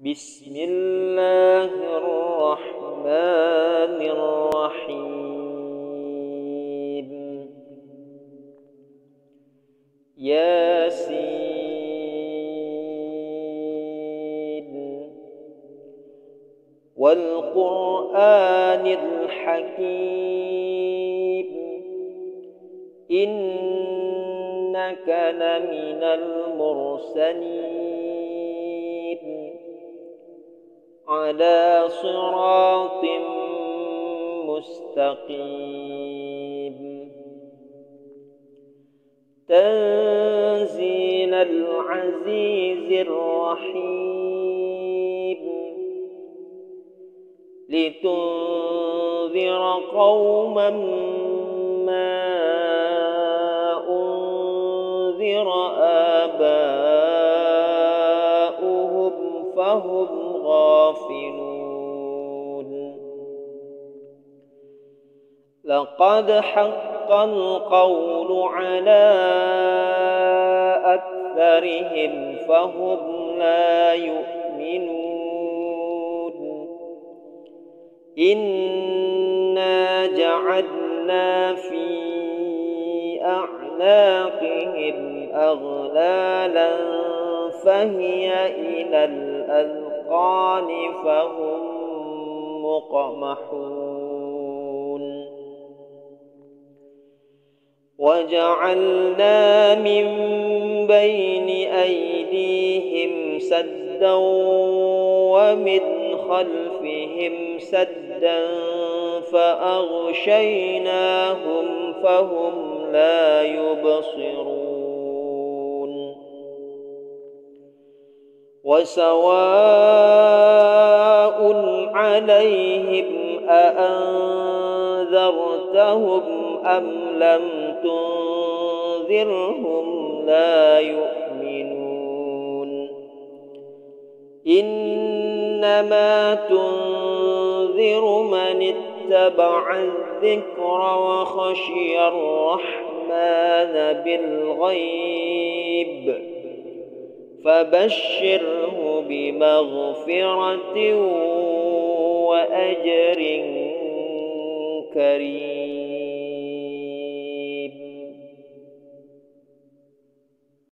بسم الله الرحمن الرحيم. ياسين والقرآن الحكيم إنك لمن المرسلين على صراط مستقيم تنزيل العزيز الرحيم لتنذر قوما ما أنذر آباؤهم فهم غافلون. لقد حق القول على أكثرهم فهم لا يؤمنون. إنا جعلنا في أعناقهم أغلالا فهي إلى الأذقان فهم مقمحون. وجعلنا من بين أيديهم سدا ومن خلفهم سدا فأغشيناهم فهم لا يبصرون. وسواء عليهم أأنذرتهم أم لم تنذرهم لا يؤمنون. إنما تنذر من اتبع الذكر وخشي الرحمن بالغيب فبشره بمغفرة وأجر كريم.